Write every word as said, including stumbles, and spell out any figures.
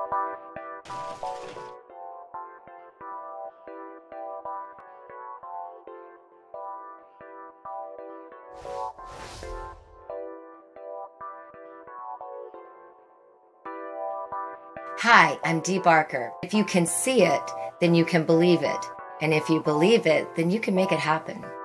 Hi, I'm Dee Barker. If you can see it, then you can believe it. And if you believe it, then you can make it happen.